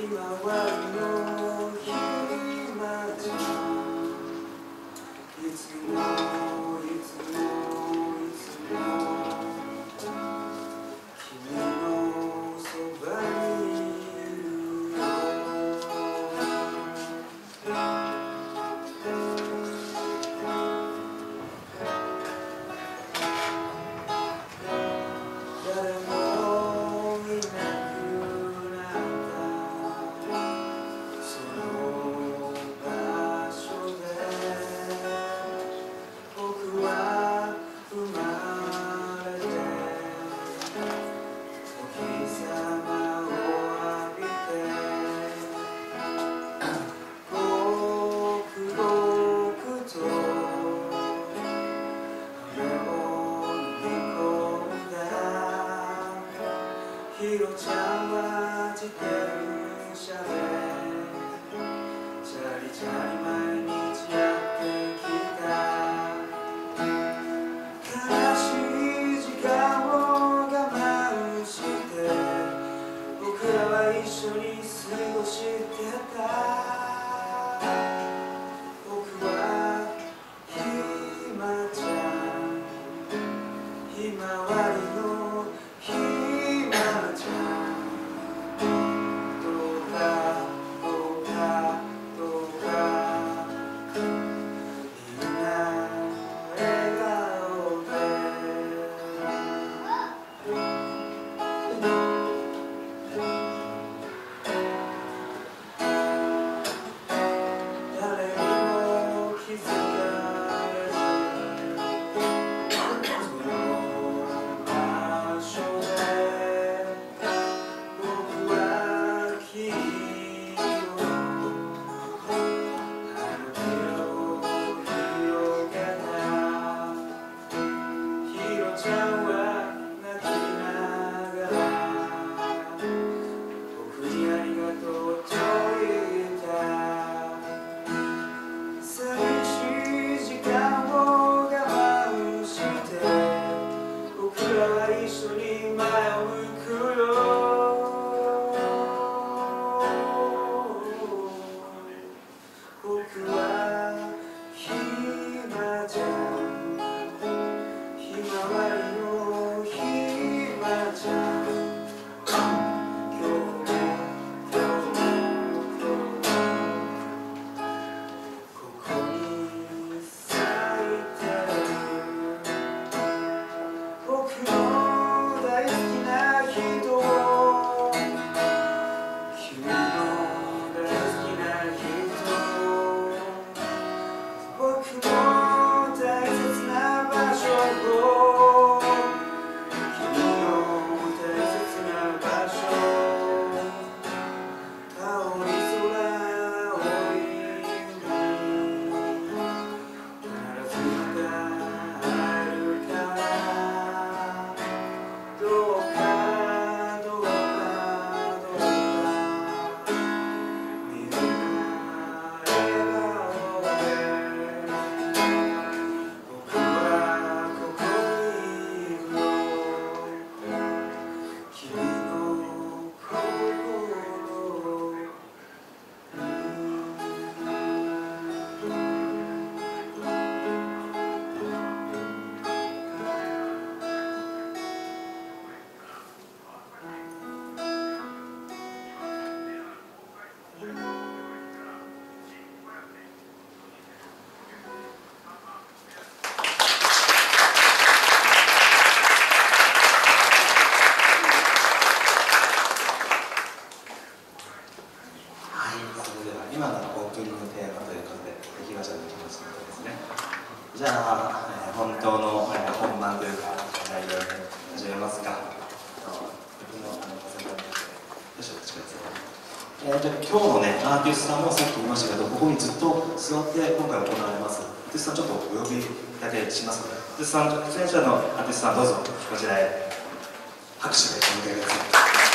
今日のね、アーティストさんもさっき言いましたけど、ここにずっと座って今回行われます。アーティストさんちょっとお呼びだけしますので、アーティストさん、出演者のアーティストさんどうぞこちらへ拍手でお迎えください。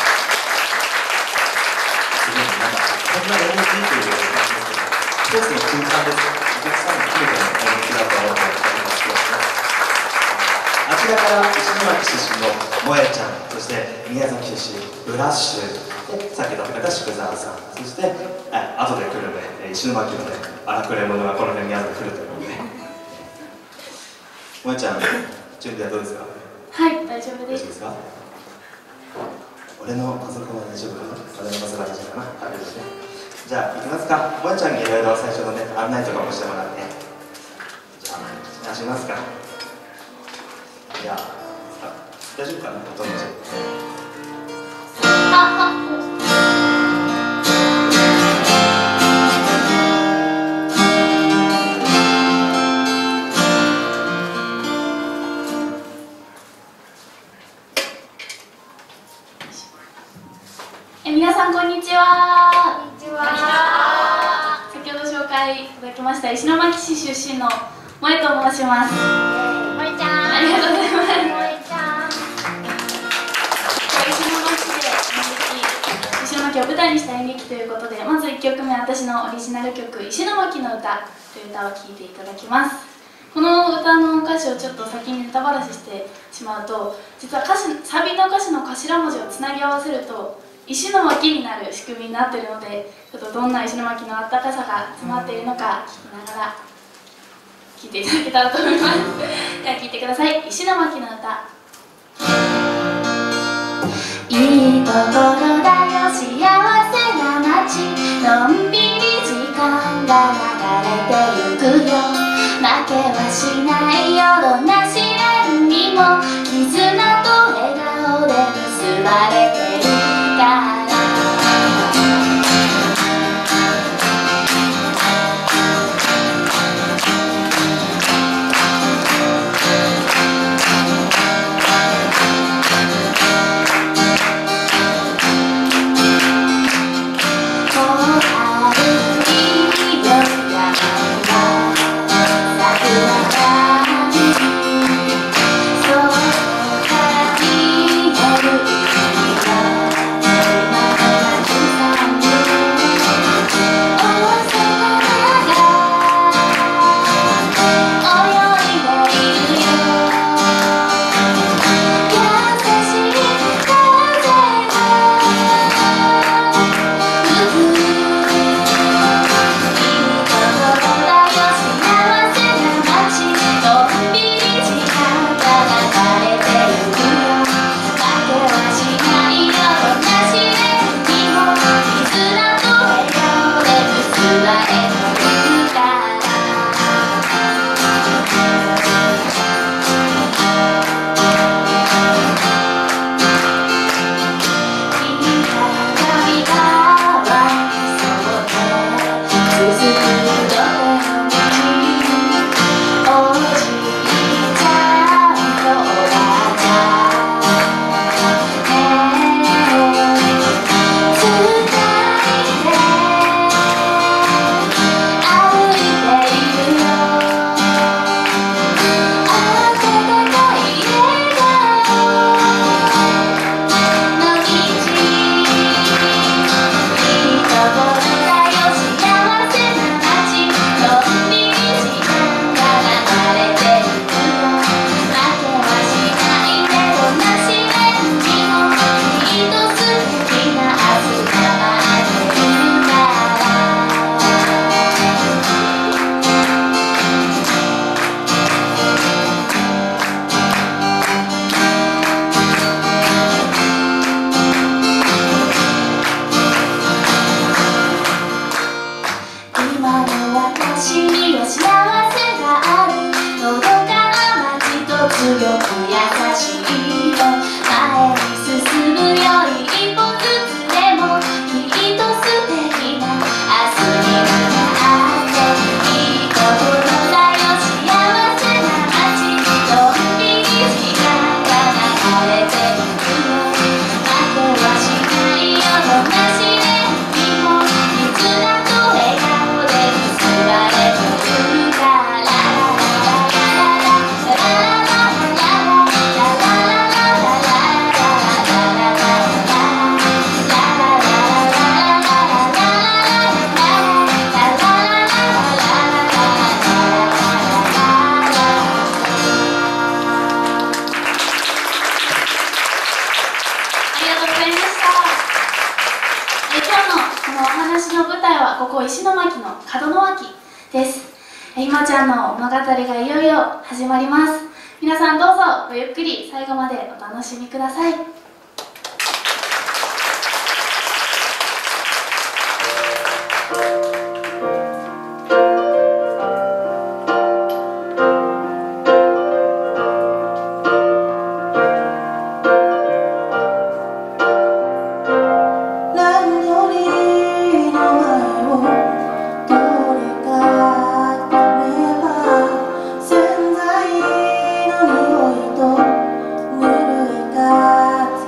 すごいなんかこんな MC という一つの空間です。お客さんも含めての MC だと思っておりますけどね。あちらから石巻出身の萌ちゃん、そして宮崎出身ブラッシュ、 でさっき食べた宿澤さん、そして後で来るね、石巻のね荒くれ者がこの辺にある来るということで、もえちゃん準備はどうですか？ はい、大丈夫です。 大丈夫ですか？俺のパソコンは大丈夫かな？俺のパソコンは大丈夫かな？大丈夫ですね。じゃあ行きますか。もえちゃんにいろいろ最初のね案内とかもしてもらって、じゃあしますか。じゃあ大丈夫かな？ほとんど皆さんこんにちは。こんにちは。先ほど紹介いただきました石巻市出身の萌と申します。 萌ちゃん。 ありがとうございます。 萌ちゃん。 石巻を舞台にした演劇ということで、まず1曲目、私のオリジナル曲「石巻の歌」という歌を聴いていただきます。この歌の歌詞をちょっと先にネタばらししてしまうと、実はサビの歌詞の頭文字をつなぎ合わせると石巻になる仕組みになっているので、ちょっとどんな石巻のあったかさが詰まっているのか聞きながら聴いていただけたらと思います。では聴いてください。石巻の歌。いいところだよ幸せな街、のんびり時間が流れてゆくよ、負けはしないよどんな試練にも、絆と笑顔で結ばれてるから。 日のこのお話の舞台はここ石巻の門の脇です。ひまちゃんの物語がいよいよ始まります。皆さんどうぞごゆっくり最後までお楽しみください。 洗剤の匂いとぬるい風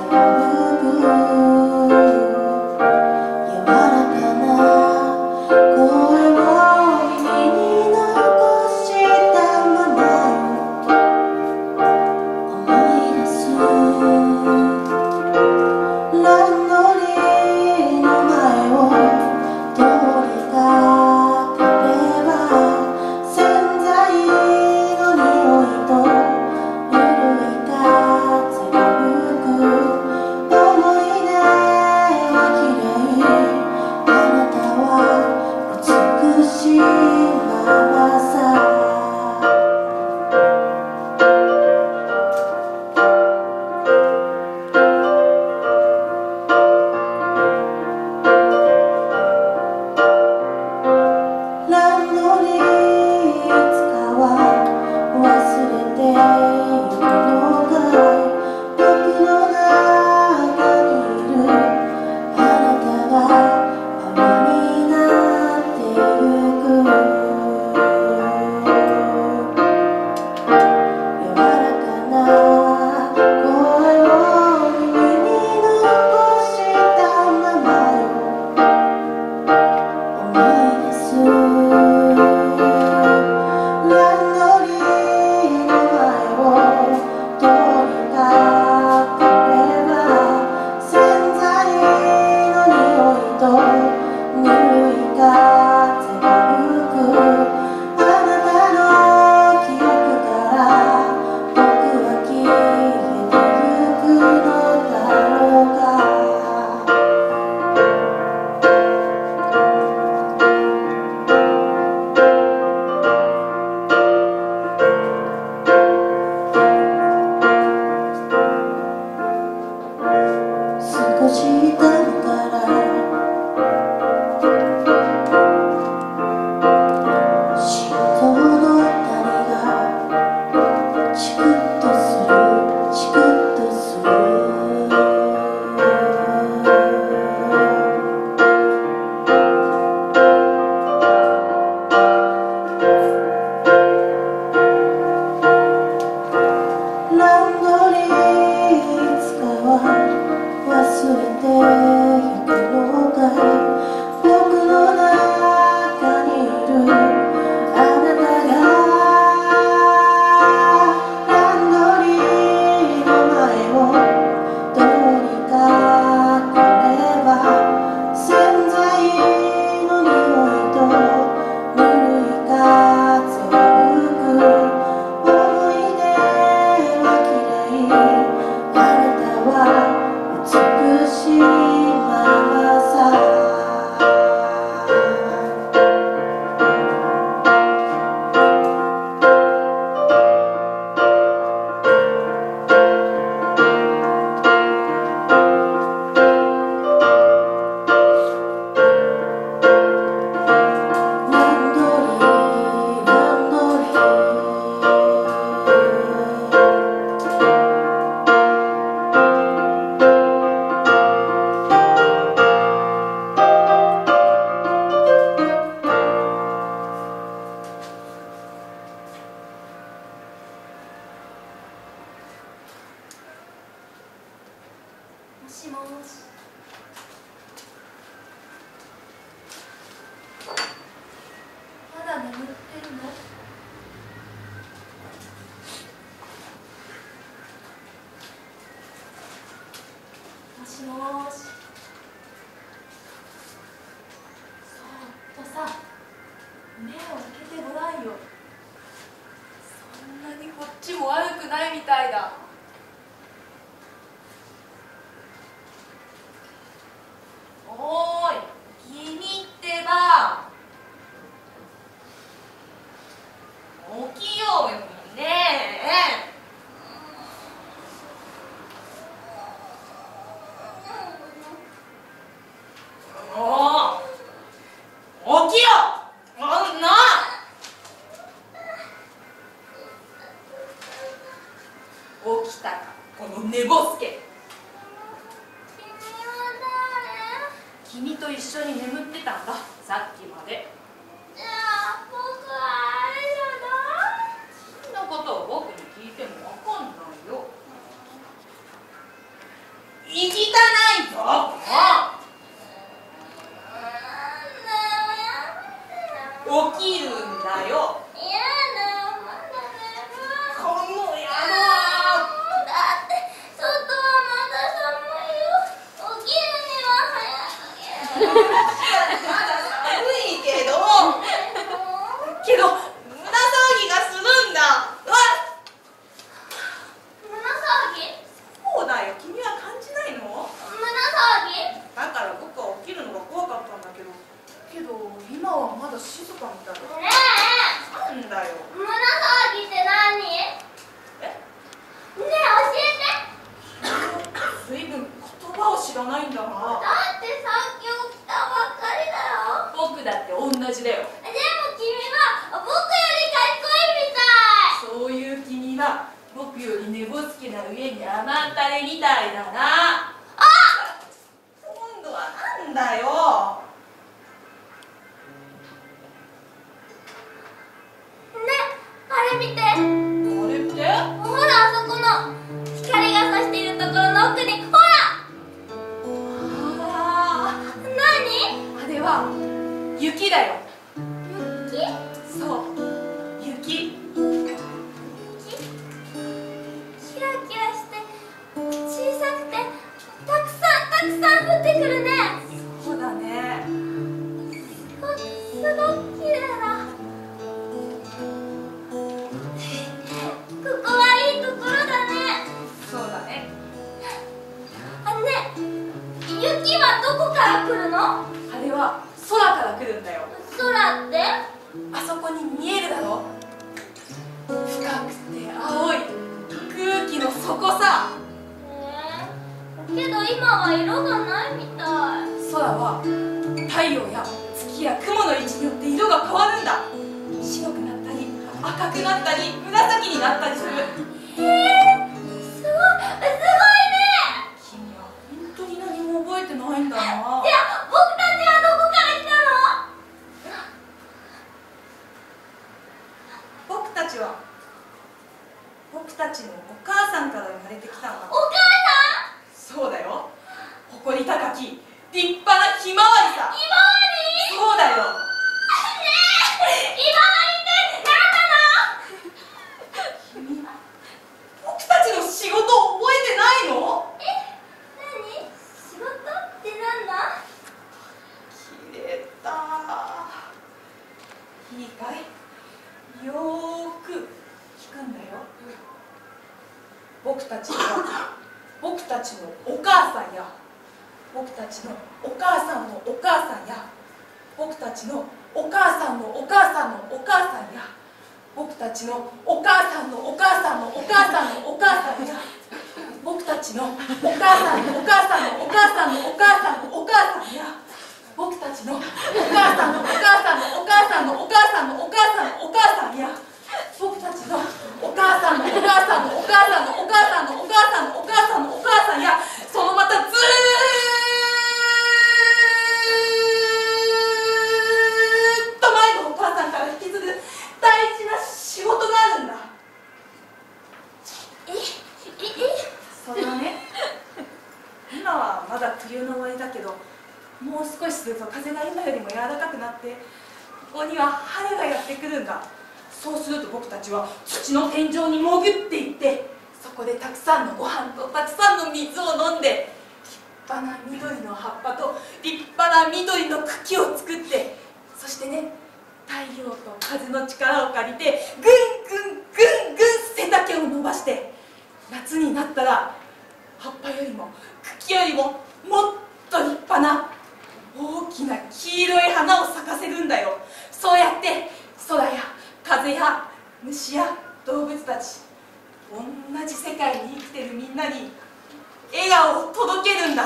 君と一緒に眠ってたんだ、さっきまで。 じゃあ僕はあれじゃない？ そんなことを僕に聞いてもわかんないよ。行きたないぞ。起きるんだよ。 いやだ、まだ寝る。 この野郎。 だって外はまだ寒いよ。起きるには早く。 まだ寒いけど胸騒ぎがするんだ。うわっ、 胸騒ぎ？ そうだよ、君は感じないの？ 胸騒ぎ？ だから僕は起きるのが怖かったんだけど今はまだ静かみたいだ。 ねなんだよ。 え、胸騒ぎって何？ねえ、教えて。 随分言葉を知らないんだな。 だってさっき起きたばっかりだよ。 僕だって同じだよ。 でも君は僕よりかっこいいみたい。 そういう君は僕より寝ぼすけな上に甘ったれみたいだな。 あ！ 今度はなんだよ。 ね、あれ見て。 あれって？ ほら、あそこの光が差しているところの奥に、ほら。 あ何？ あれは雪だよ。 雪？ そう、雪。 キラキラして小さくてたくさん降ってくるね。 そうだね。 すごく綺麗だ。ここはいいところだね。 そうだね。 あのね、雪はどこから来るの？ あれは空から来るんだよ。 空って？ あそこに見えるだろ。深くて青い空気の底さ。 けど今は色がないみたい。 空は太陽や月や雲の位置によって色が変わるんだ。白くなったり赤くなったり紫になったりする。 へえ、すごいね。 君は本当に何も覚えてないんだな。 じゃあ僕たちはどこから来たの？ 僕たちのお母さんから生まれてきたんだ。 お母そうだよ。誇り高き立派なひまわりさ。 さん？ひまわり？ そうだよ。 ねえ、ひまわりって何なの？ 君、僕たちの仕事を覚えてないの？ 何？仕事ってなんだ？ 切れた。いいかい？よーく聞くんだよ。僕たちは僕たちのお母さんや僕たちのお母さんのお母さんや僕たちのお母さんのお母さんのお母さんや僕たちのお母さんのお母さんのお母さんのお母さんや僕たちのお母さんのお母さんのお母さんのお母さんのお母さんや僕たちのお母さんのお母さんのお母さんのお母さんのお母さんのお母さんや僕たちのお母さんのお母さんのお母さんのお母さんのお母さんのお母さんのお母さんやそのまたずーっと前のお母さんから引き継ぐ大事な仕事があるんだ。それはね、今はまだ冬の終わりだけどもう少しすると風が今よりも柔らかくなってここには春がやってくるんだ。そうすると僕たちは土の天井に潜っていってそこでたくさんのご飯とたくさんの水を飲んで立派な緑の葉っぱと立派な緑の茎を作ってそしてね太陽と風の力を借りてぐんぐんぐんぐん背丈を伸ばして夏になったら葉っぱよりも茎よりももっと立派な大きな黄色い花を咲かせるんだよ。そうやって空や風や虫や動物たち同じ世界に生きてるみんなに笑顔を届けるんだ。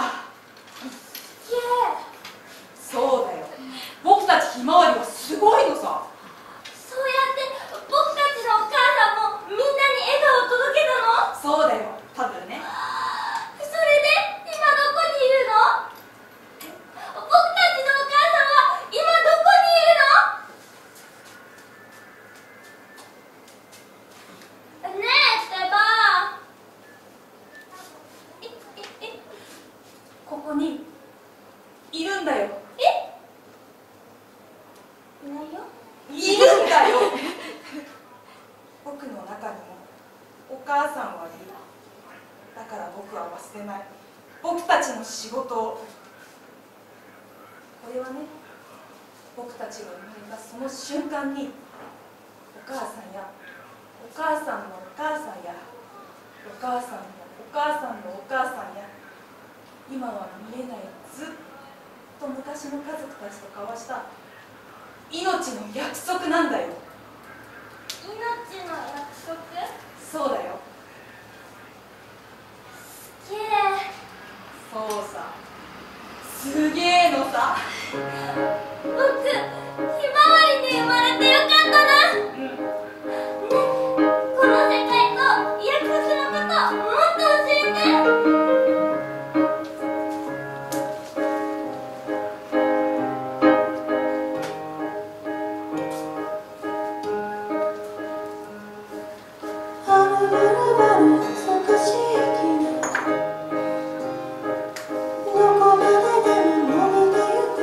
そうだよ。僕たちひまわりはすごいのさ。 そうやって僕たちのお母さんもみんなに笑顔を届けたの？ そうだよ、多分ね。 それで今どこにいるの？僕れはね、僕たちが生まれたその瞬間にお母さんやお母さんのお母さんやお母さんのお母さんのお母さんや今は見えないずっと昔の家族たちと交わした命の約束なんだよ。 命の約束？ そうだよ。 すげえ。 そうさ、すげえのさ。 僕、ひまわりに生まれてよかったな。ね、この世界と約束のこともっと教えて。 どこまででも伸びてゆく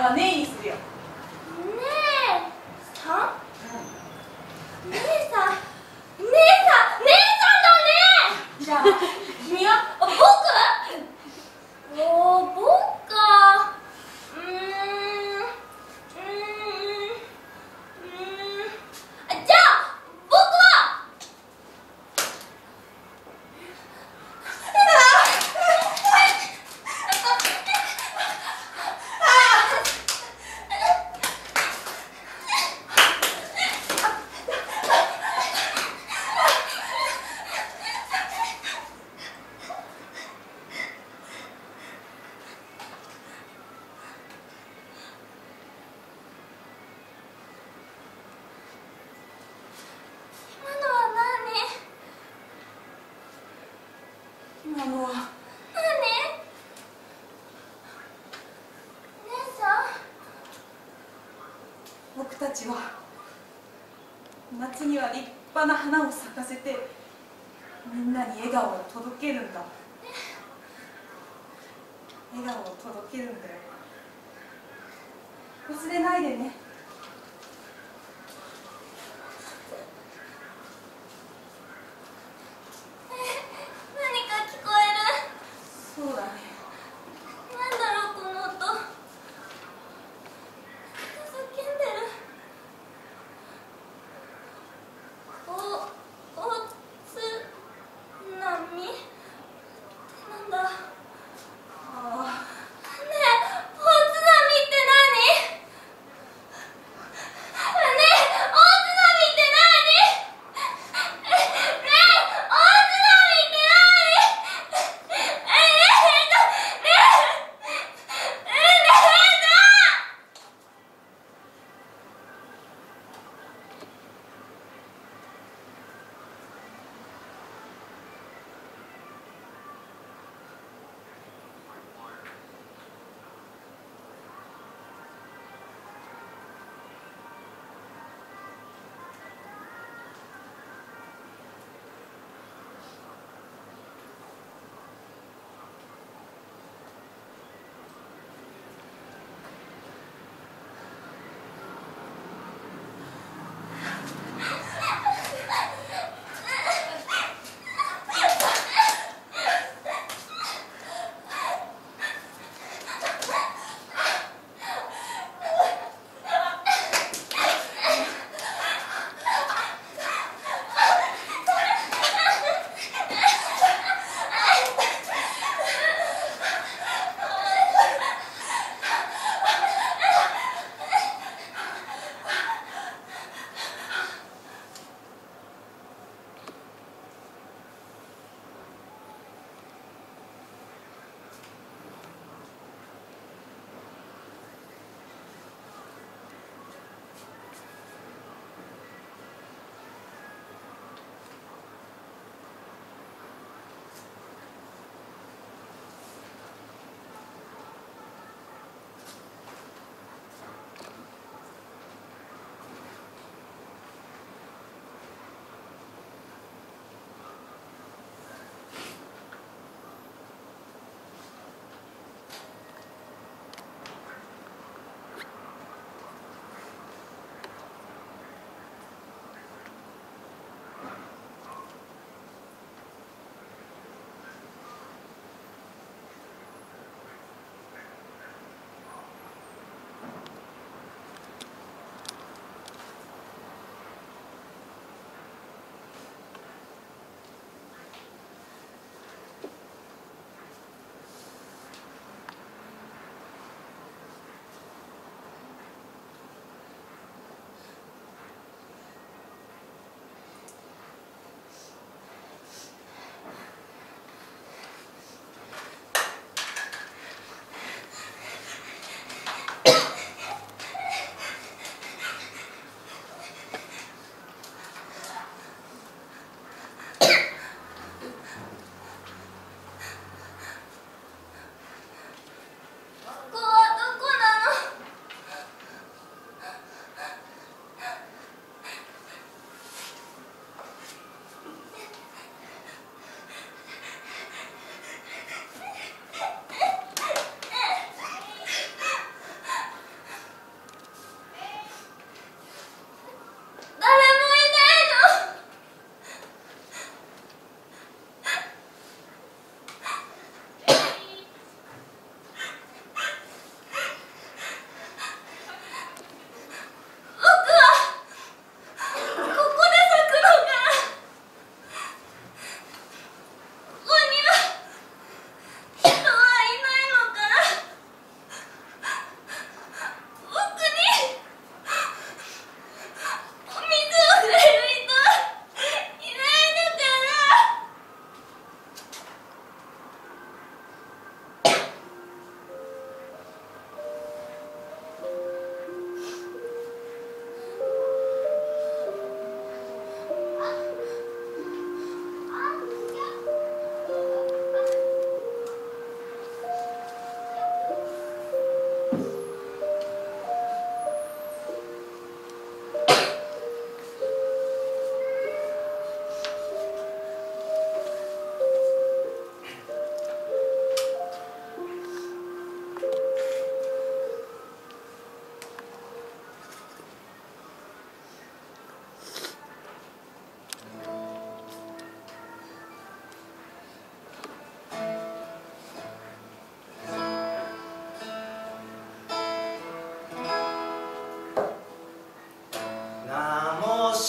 は姉にするよ。 姉さん、姉さんだね。 じゃあ君は？ 僕か。じゃあ僕は今のは姉さん。 僕たちは夏には立派な花を咲かせてみんなに笑顔を届けるんだ。笑顔を届けるんだよ。忘れないでね。 何か聞こえる。 そうだね。 なんだろうこの音。叫んでる。おつなみってなんだ。 あねえ、おつなみって何？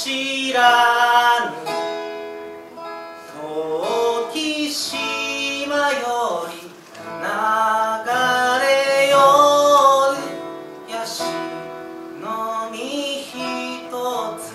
知らぬ時島より流れよるヤシの実ひとつ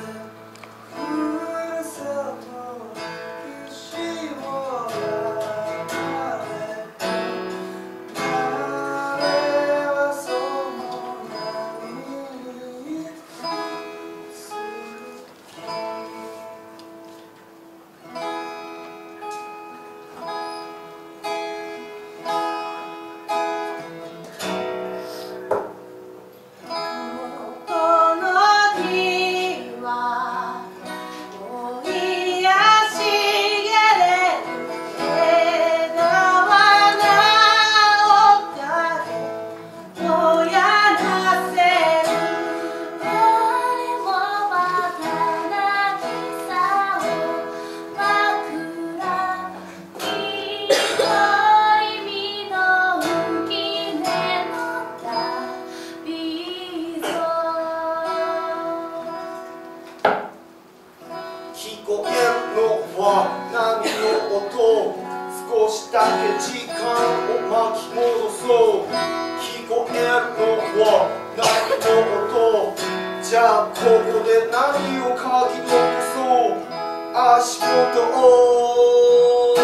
少しだけ時間を巻き戻そう。聞こえるのは何の音？じゃあここで何を書き残そう。足元を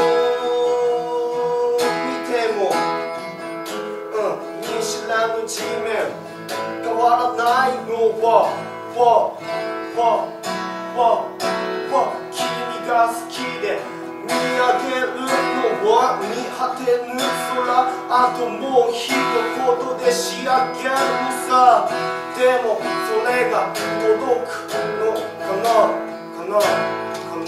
見ても、見知らぬ地面変わらないのは君が好きで見上げるのは見果てぬ空。あともう一言で仕上げるのさ。でもそれが届くのかな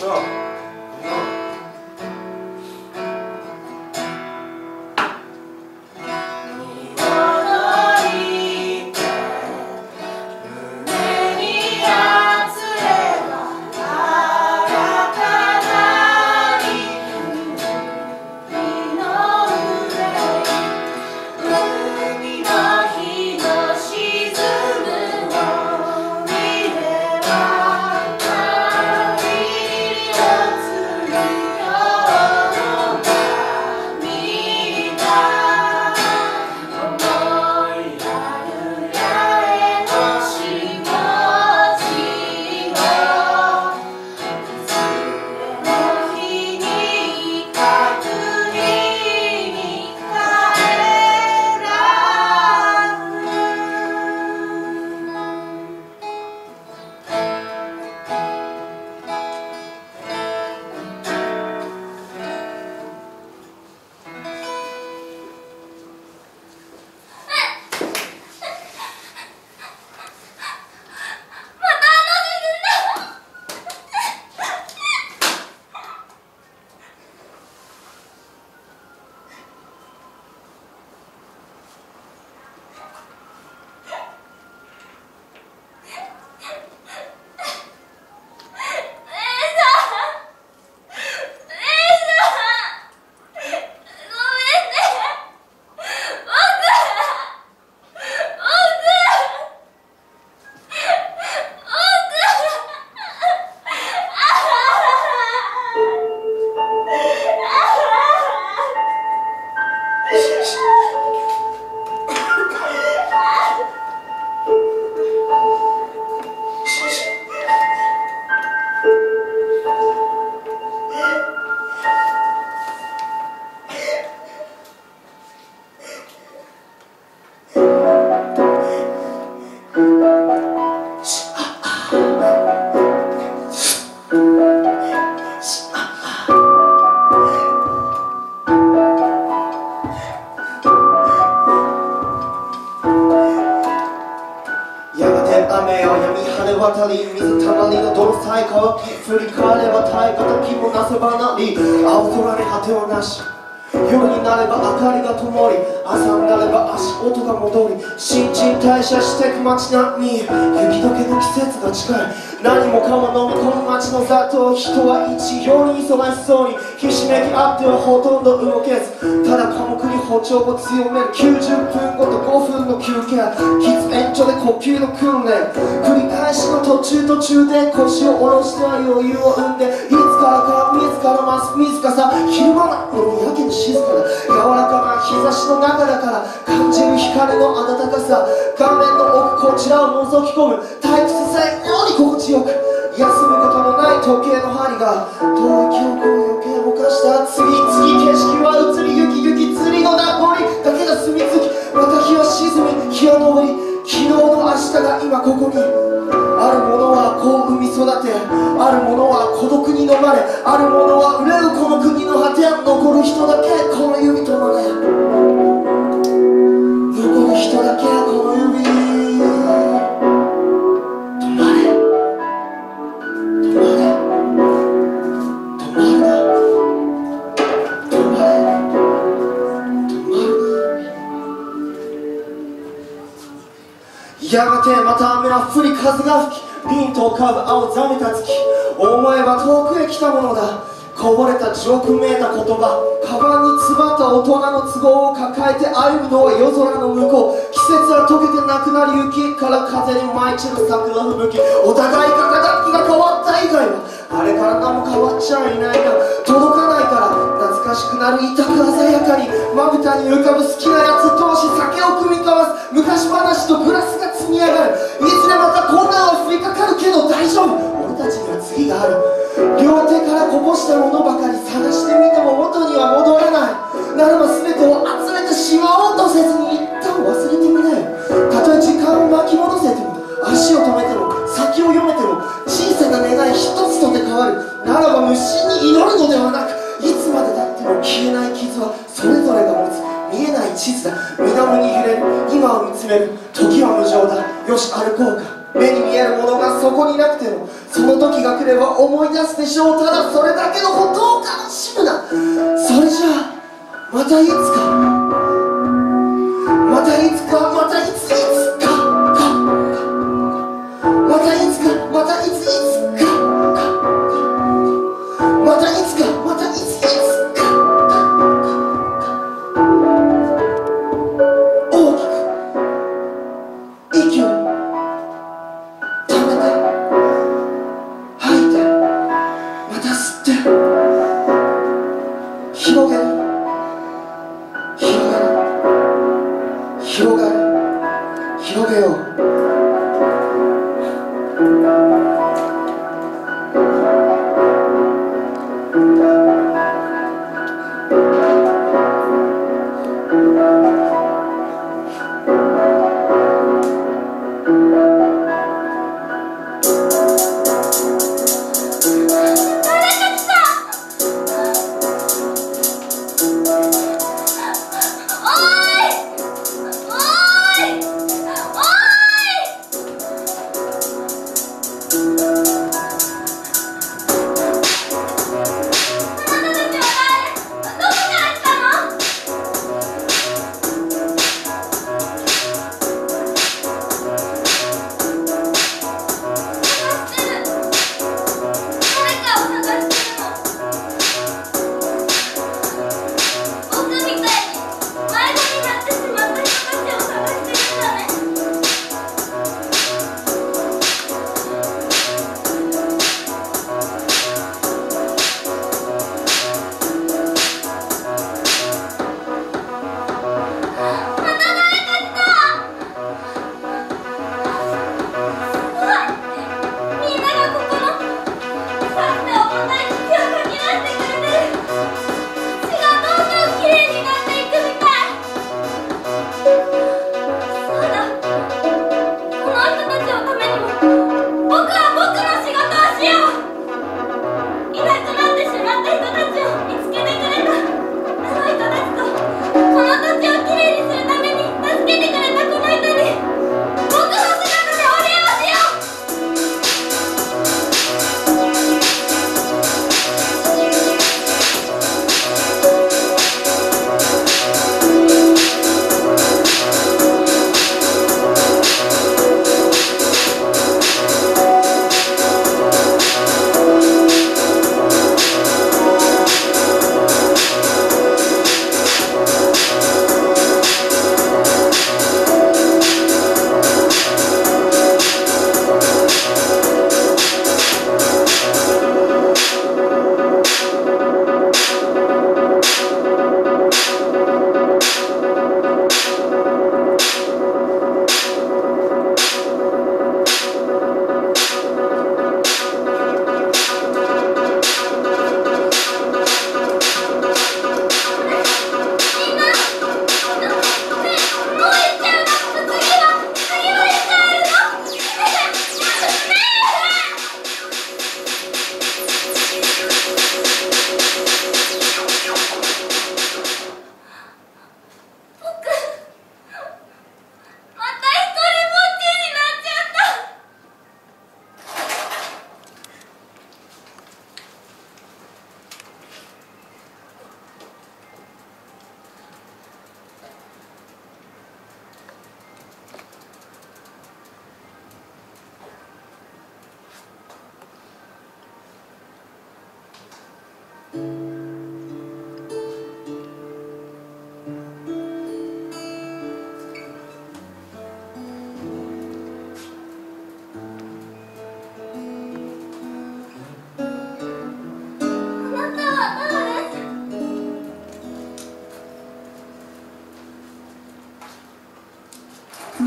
渡り水たまりの泥さえ乾き振り返れば耐え方気もなせばなり青空に果てはなし夜になれば明かりが灯り朝になれば足音が戻り新陳代謝してく街並み、雪解けの季節が近い、何もかも飲み込む街の雑踏、人は一様に忙しそうにひしめき合ってはほとんど動けず、ただ寡黙に歩調を強める。90分ごと5分の休憩、喫煙所で呼吸の訓練、繰り返しの途中で腰を下ろしては余裕を生んで、いつからか自ら増す自らさ、昼間なのにやけに静かだ、柔らかな日差しの中だから感じる光の温かさ、画面の奥こちらを覗き込む退屈さえ妙に心地よく、休むことのない時計の針が遠い記憶を余計ぼかした。次々景色は移りゆき釣りの名残だけが住み着き、また日は沈み日は昇り、昨日の明日が今ここにある。ものはこう生み育て、あるものは孤独に飲まれ、あるものは憂うこの国の果て、残る人だけこの指とまれ、残る人だけこの指止まれ止まれ止まるな止まれ止まるな。やがてまた雨が降り風が吹き、ピンと浮かぶ青ざめた月、思えば遠くへ来たものだ。こぼれた地獄めいた言葉、カバンに詰まった大人の都合を抱えて歩むのは夜空の向こう。季節は溶けてなくなり雪から風に舞い散る桜吹雪、お互い肩書きが変わった以外はあれから何も変わっちゃいないな。届かないから懐かしくなる痛く鮮やかに、まぶたに浮かぶ好きなやつ同士酒を酌み交わす、昔話とグラスが積み上がる。いずれまた困難は降りかかるけど大丈夫、俺たちには次がある。両手からこぼしたものばかり探してみても元には戻らない。ならば全てを集めてしまおうとせずに一旦忘れてみなよ。たとえ時間を巻き戻せても、足を止めても先を読めても、小さな願い一つとて変わる。ならば無心に祈るのではなく、いつまでたっても消えない傷はそれぞれが持つ見えない地図だ。水面に揺れる今を見つめる、時は無常だ。よし歩こうか。目に見えるものがそこになくても、その時が来れば思い出すでしょう。ただそれだけのことを悲しむな。それじゃあまたいつか、またいつか、またいつかまたいつか、またいつかまたいつか、またいつか大きく息をためて吐いてまた吸って広げる広がる広がる広げよう。 おい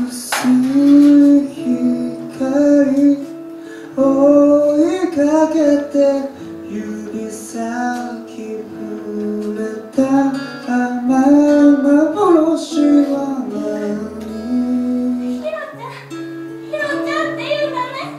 薄い光追いかけて指先触れた甘い幻は何？ ヒロちゃんって言うんだね。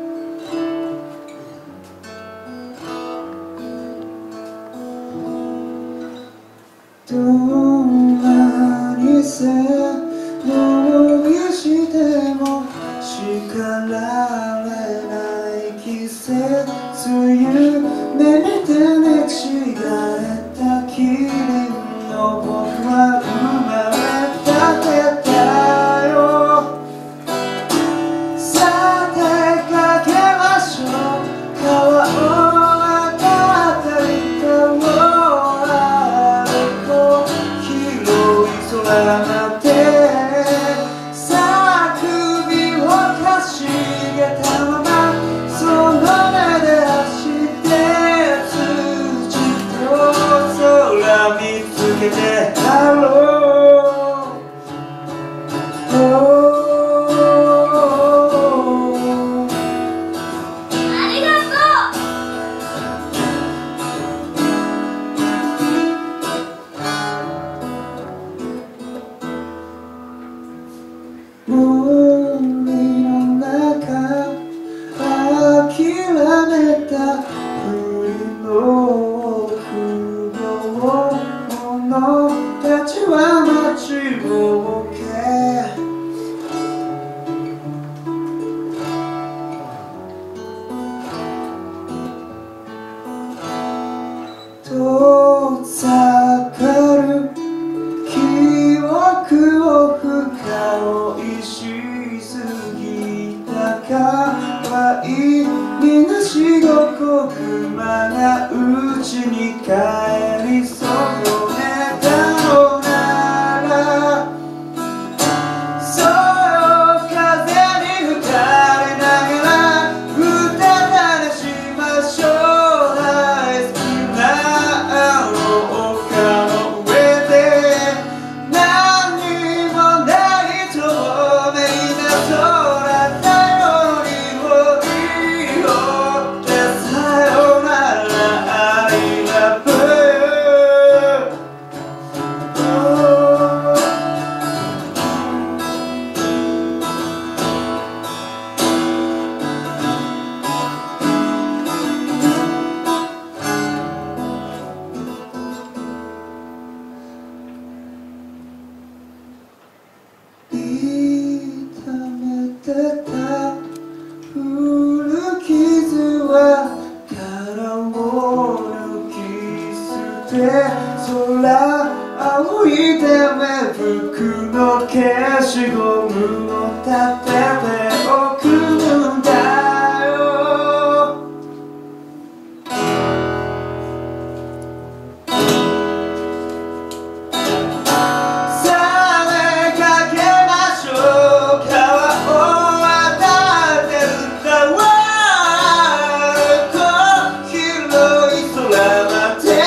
どんなに背伸びしても叱られない季節夢見て寝違えたキリンの僕は生まれたてだよ。さてかけましょう川を渡って川を歩こう広い空なんてさあ首をかしげたままその目で走って土と空見つけてハローありがと森の中諦めたふりの苦労者たちは待ちぼうけ遠ざかる記憶を深追いしすぎたかわいみなしごこ熊がうちに帰りそうねだろうならそう風に吹かれながら歌なしましょう大好きなあの丘の上で何にもない透明な空頼りをいいよってさよなら I love you痛めてた古傷は殻を抜き捨て空仰いで芽吹くの消しゴムを立てておくんだよさあ出かけましょう川を渡って川歩こう広い空まで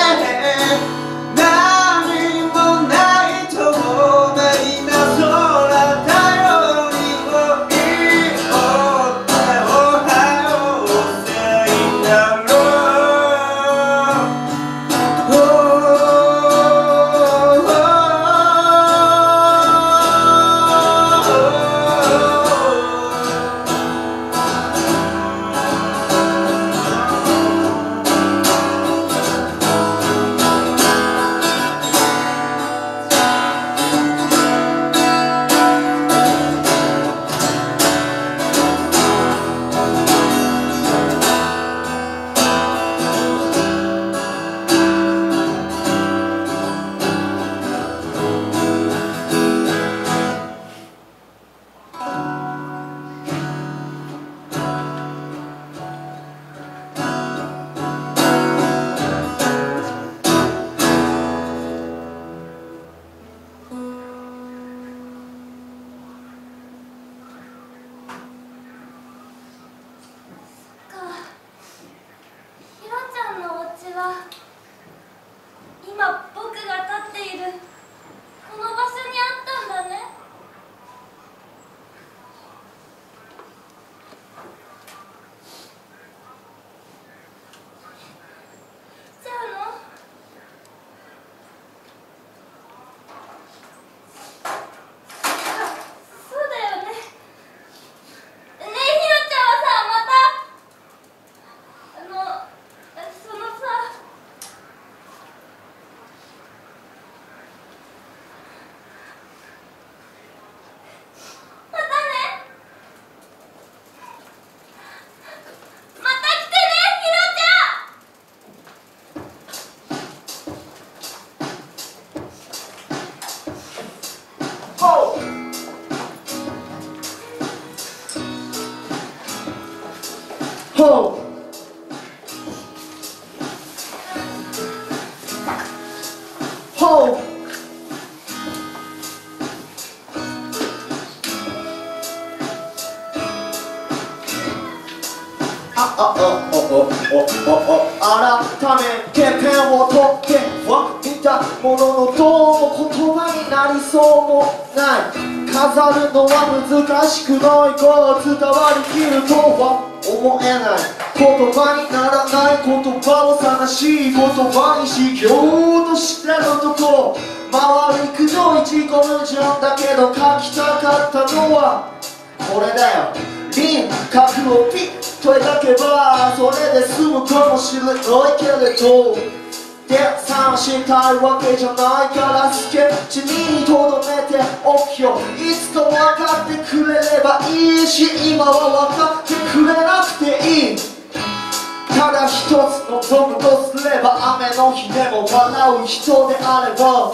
何もない透明な空頼りをいいほうほう改めてペンを取っては見たもののどうも言葉になりそうもない飾るのは難しくないが伝わりきるとは思えない言葉にならない言葉を探し言葉にしようとしてるとこ回りくどい自己矛盾だけど書きたかったのはこれだよ輪郭をピッと描けばそれで済むかもしれないけれど計算したいわけじゃないからスケッチにとどめておくよいつか分かってくれればいいし今は分かってくれなくていいただ一つ望むとすれば雨の日でも笑う人であれば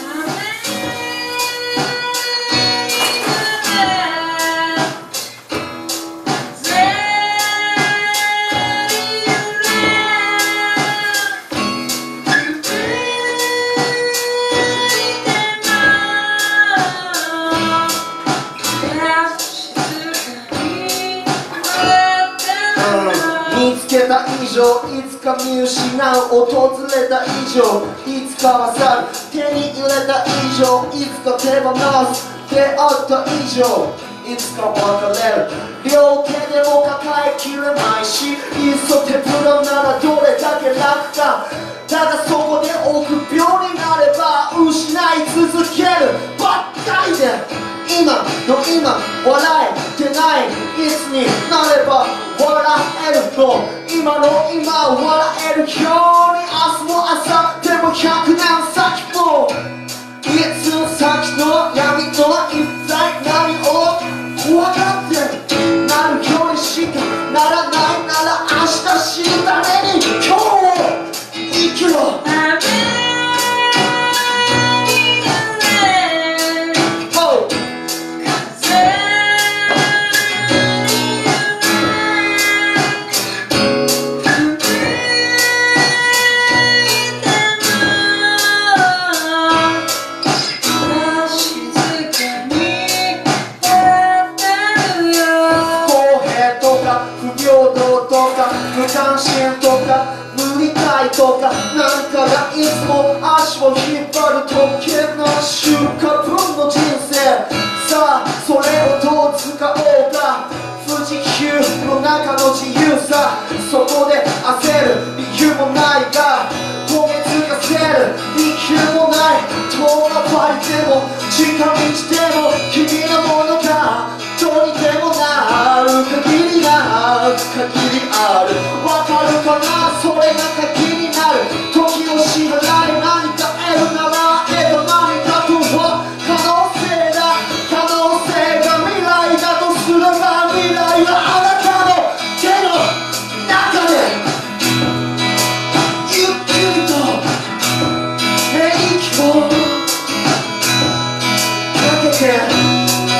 以上いつか見失う訪れた以上いつかは去る手に入れた以上いつか手放す出会った以上いつか別れる両手でも抱えきれないしいっそ手ぶらならどれだけ楽かだがそこで臆病になれば失い続けるばっかりで今の今笑えてないいつになれば笑えるの今の今笑えるように明日も朝でも100年先もいつ先の闇とは一体何を怖がってなるようにしかならないなら明日死ぬために今日を生きろとか何かがいつも足を引っ張る時計の週間分の人生さあそれをどう使おうか富士急の中の自由さそこで焦る理由もないが焦げつかせる理由もない遠回りでも近道でも君のものがどうにでもなる限りな限りあるわかるかなそれが限り時を支払い何か得るなら得た何かとは可能性だ可能性が未来だとすれば未来はあなたの手の中でゆっくりと息をかけて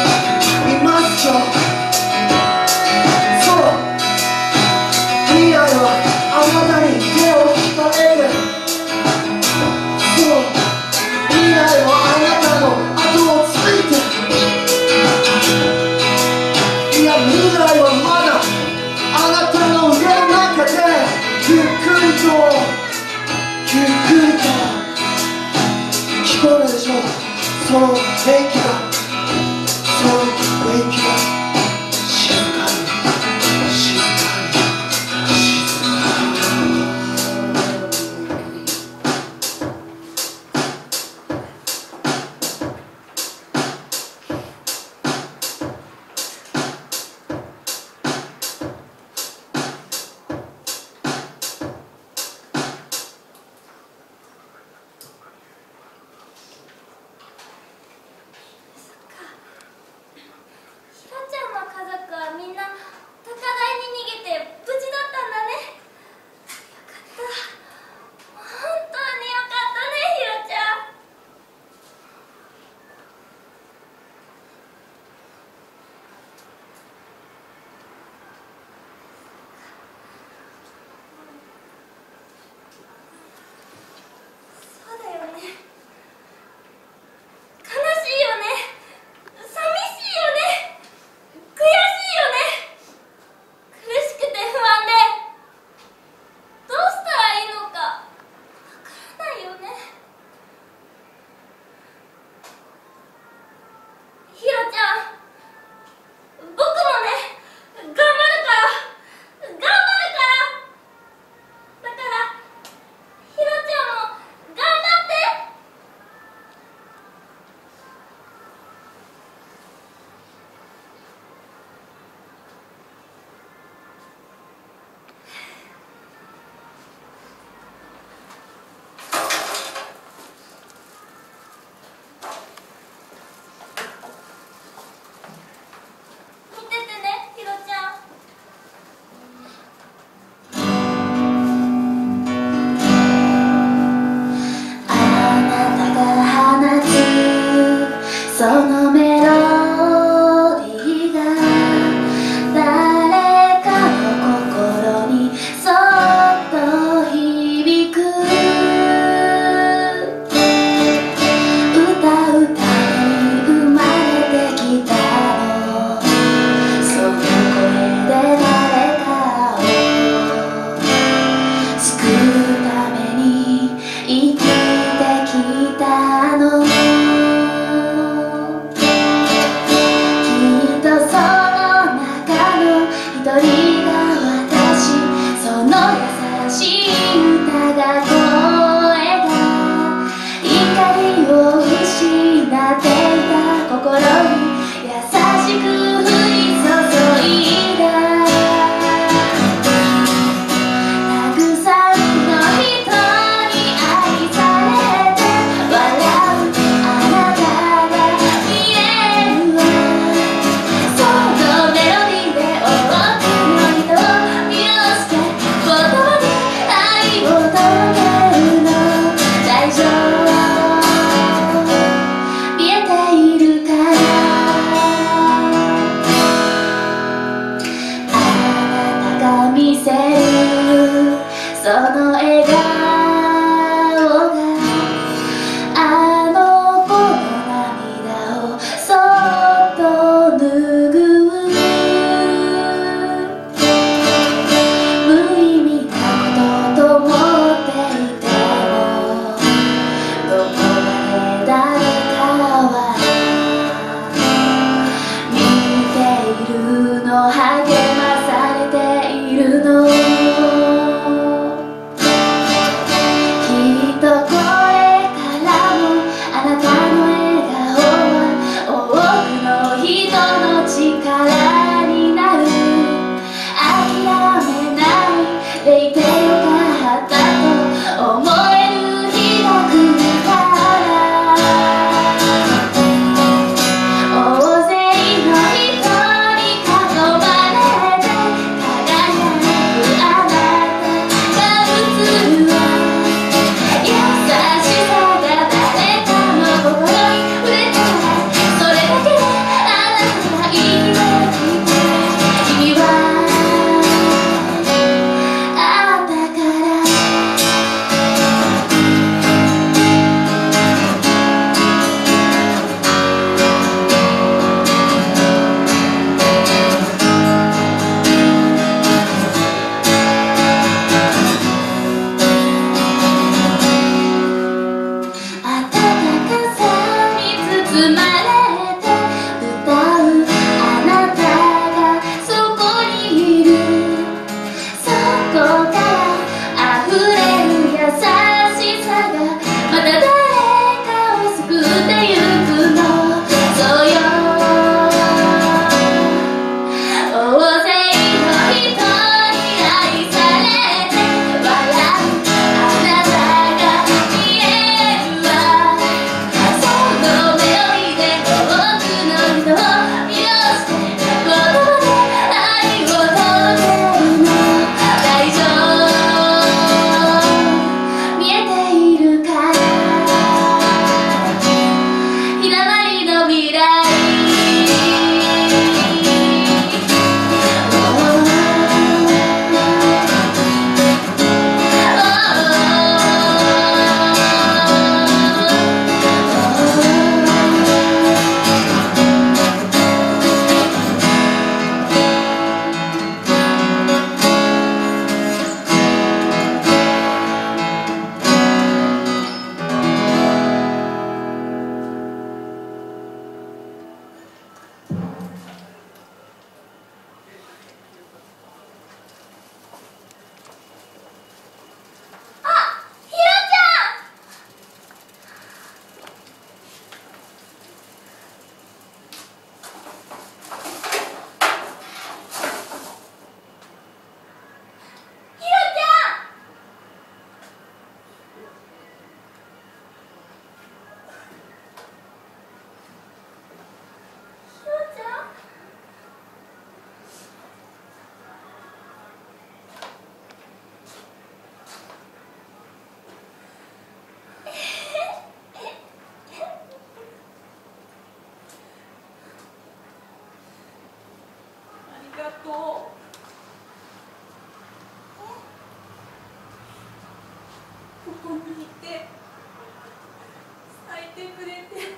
こにいて咲いてくれて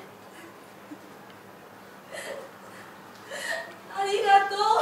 ありがとう。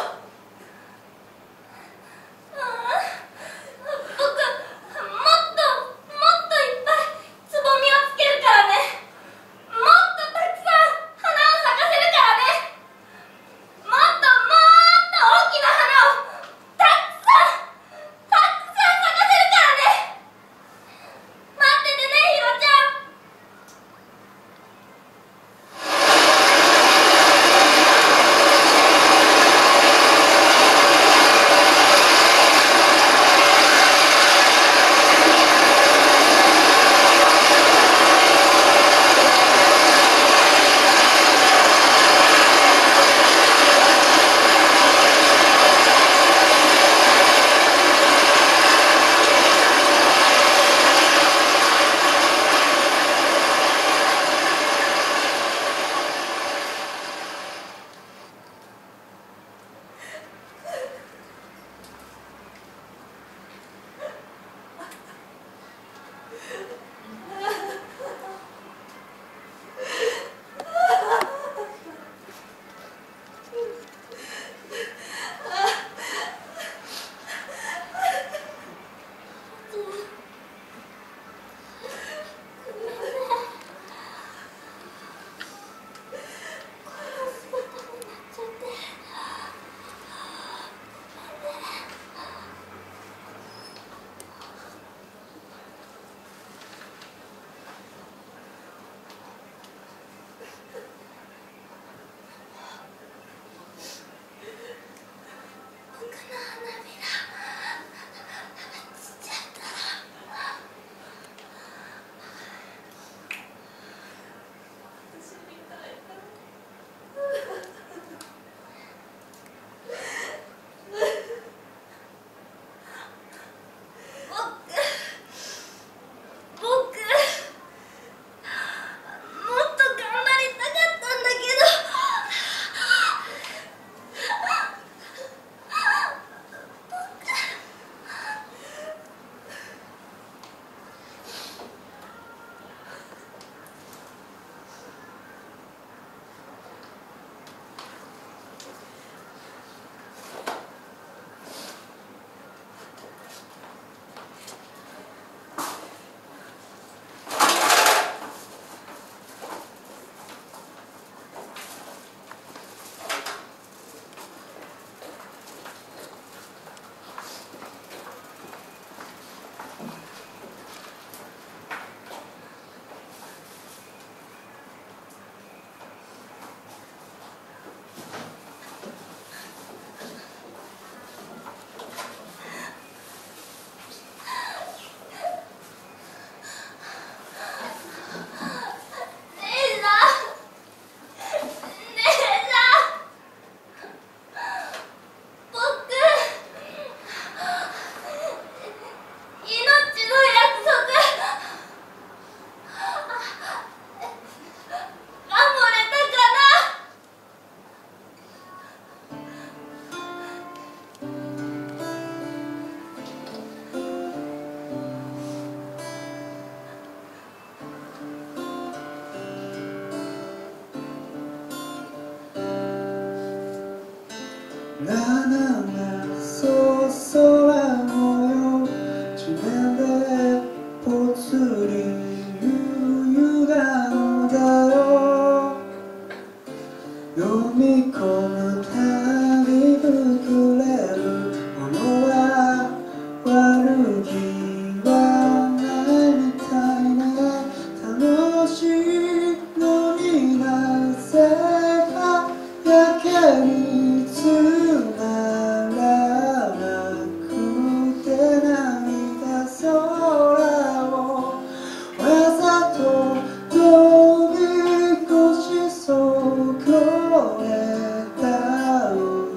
そう空模様地面でぽつり揺がんだよ飲み込むたび膨れるものは悪気はないみたいな楽しいのになぜかやけにつまらなくて涙空をわざと飛び越しそうこれた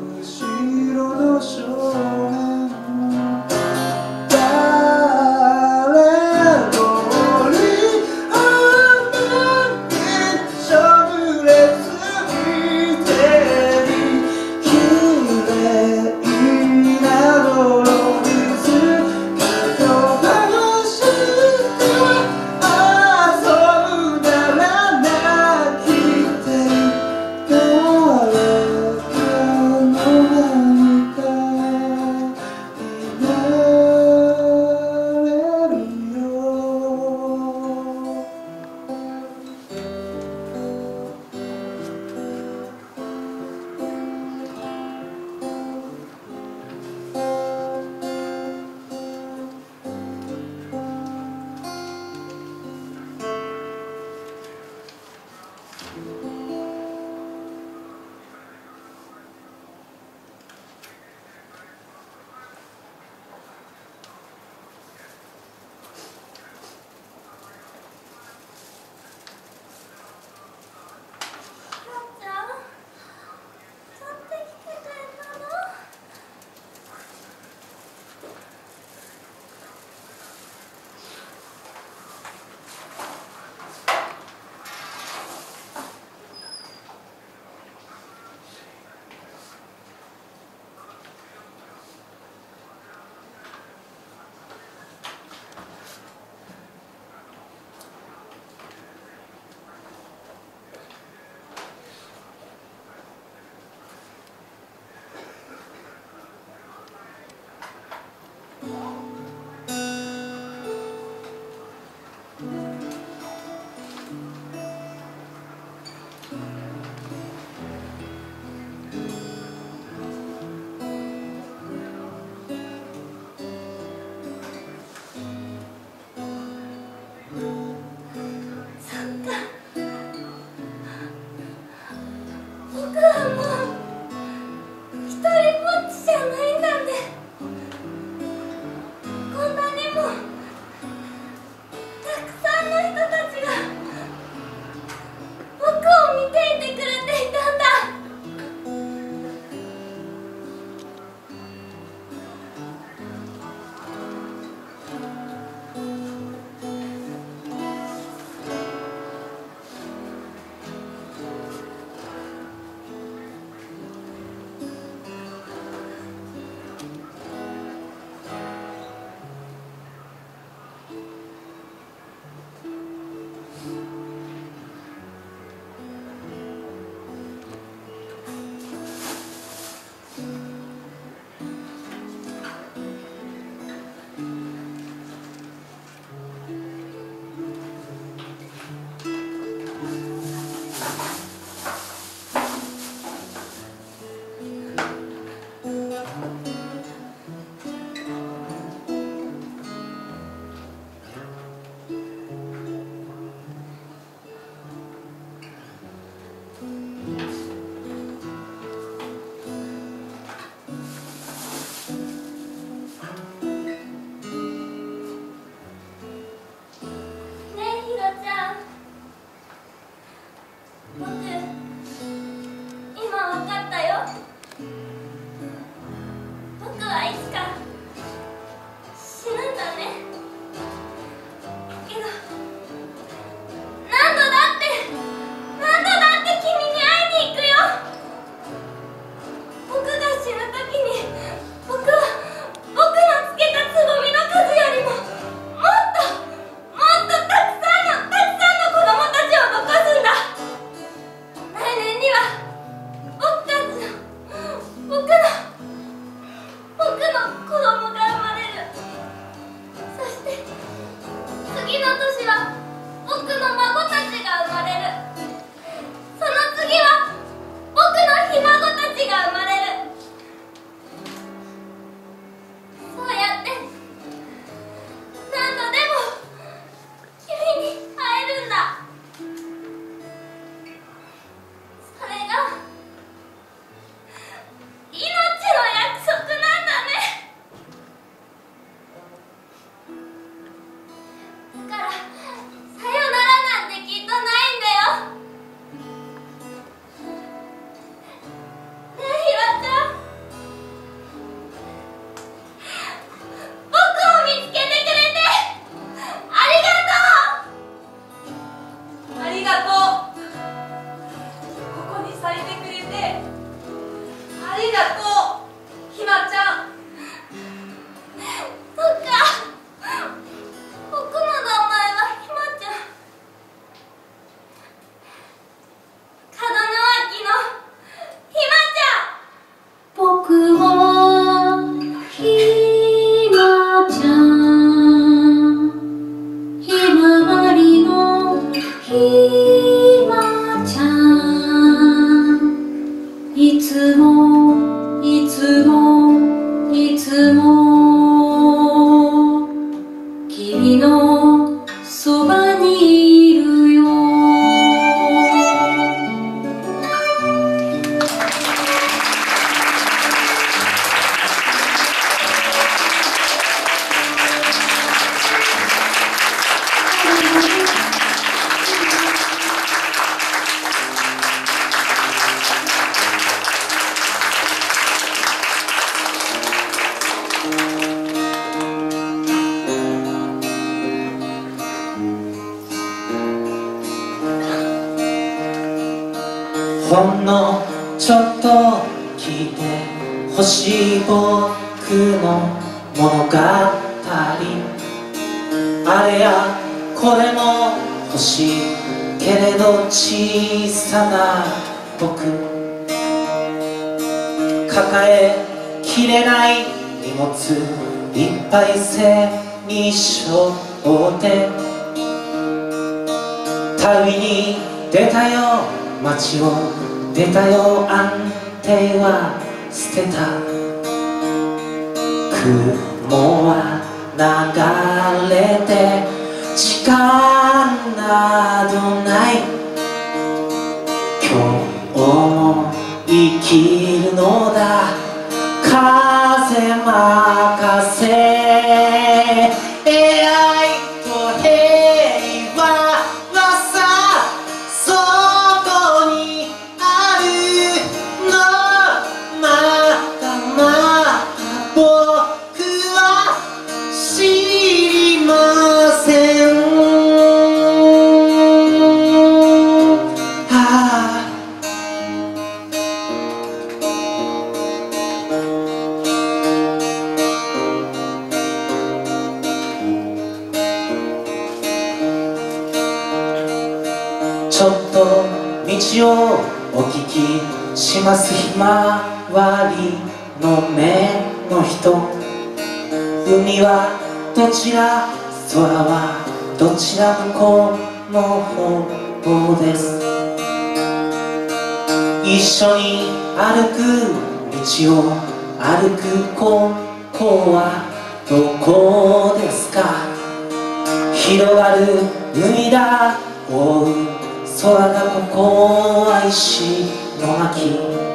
つもいつもいつも君のそばにいるよ。 ほんのちょっと聞いてほしい僕の物語、あれやこれも欲しいけれど小さな僕、抱えきれない荷物いっぱい背に背負って旅に出たよ、街を出たよ、安定は捨てた、雲は流れて時間などない、今日も生きるのだ、風任せ、愛と平和はさそこにあるの、またまた僕は知りません。ちょっと道をお聞きします。ひまわりの目の人、海はどちら、空はどちら、向こうの方です。一緒に歩く道を歩くここはどこですか。広がる海だ、覆う空がここは石巻、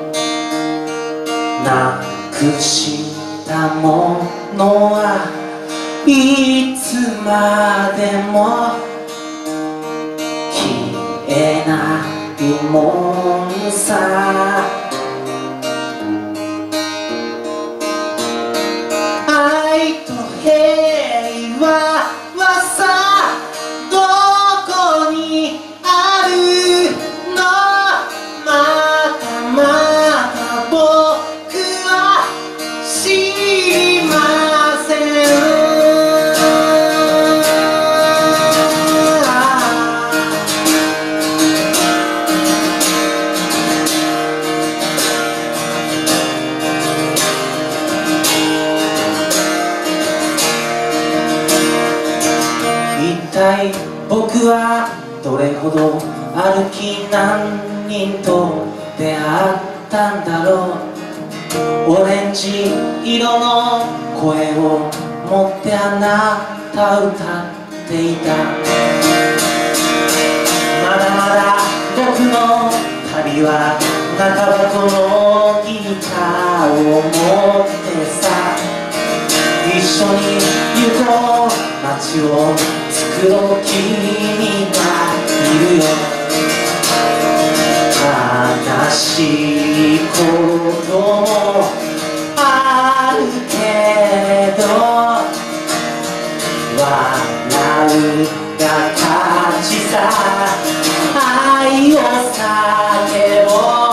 なくしたものはいつまでも消えないもんさ。愛と平和はさどこにあるの、またまた僕は知りません。一体僕はどれほど歩き何人と出会ったんだろう。オレンジ色の声を持ってあなた歌っていた。まだまだ僕の旅は半ばこのギターを持ってさ、一緒に行こう、街を作ろう、君がいるよ。悲しいこともあるけど笑うが勝ちさ、愛を叫ぼう。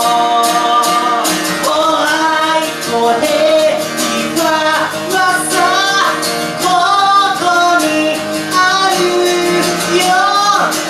愛と平和はさここにあるよ。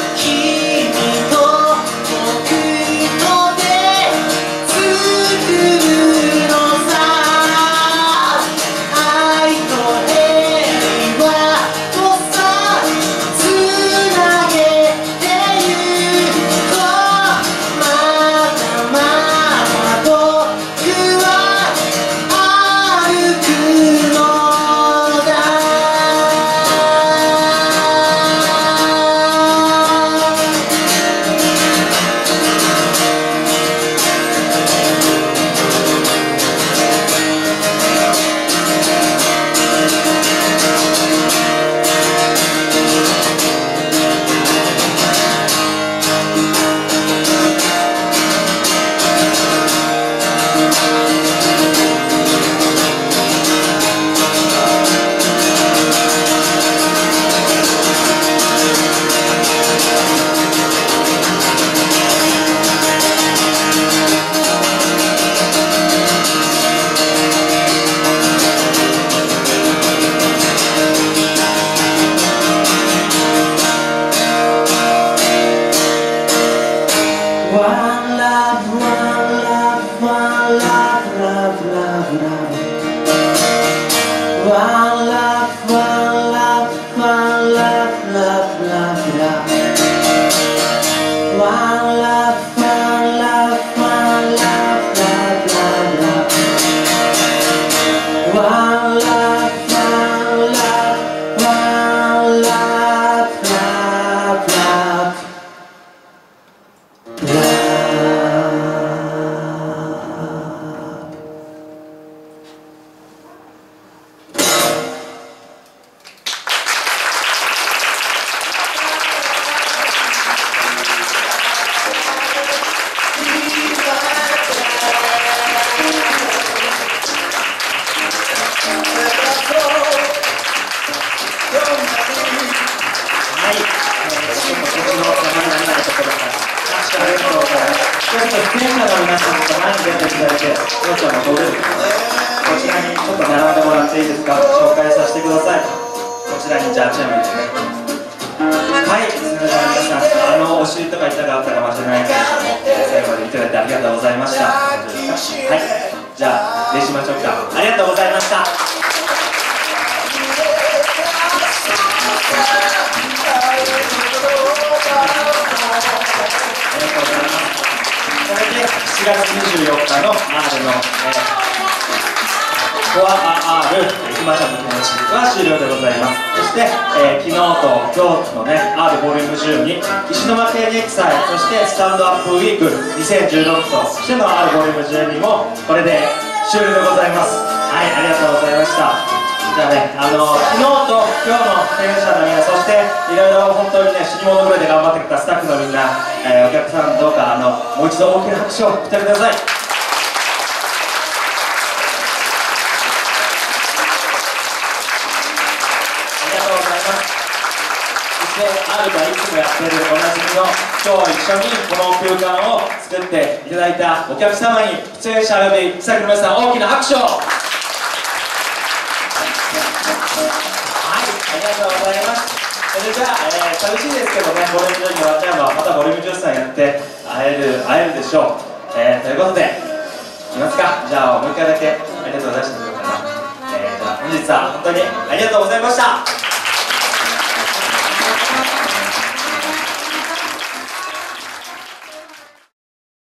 One love, love, love, love. One love, one love, one love, love, love, love. One love, one love, one love, love, love, love. One love, one love, one love, love, love, love.はい、ちょっとこっちの名前になるところから拍手ありがとうございます。ちょっと出演者の皆さんと前に出ていただいて、どうちゃんもどうですか。こちらにちょっと並んでもらっていいですか。紹介させてください。こちらにじゃあチームですね。はい、それでは皆さん、お尻とか痛かったかもしれないけれども、最後まで見てくれてありがとうございました。大丈夫ですか。はい、じゃあ礼しましょうか。ありがとうございました。これで7月24日の R のコア R ひまちゃんの気持ちは終了でございます。そして、昨日と今日のね R ボリューム12石巻芸劇祭、そしてスタンドアップウィーク2016としての R ボリューム12もこれで終了でございます。はい、ありがとうございました。じゃあね、昨日と今日の出演者のみんな、そしていろいろ本当にね死に物狂いで頑張ってきたスタッフのみんな、お客さんどうかもう一度大きな拍手を送ってください。R がいつもやっているおなじみの今日一緒にこの空間を作っていただいたお客様に出演者及びスタッフの皆さん大きな拍手を。はい、ありがとうございます。それじゃあ、寂しいですけどね、ボリューム10に終わっちゃえばまたボリューム13やって会えるでしょう。ということでいきますか。じゃあもう一回だけありがとうございました。じゃあ本日は本当にありがとうございました。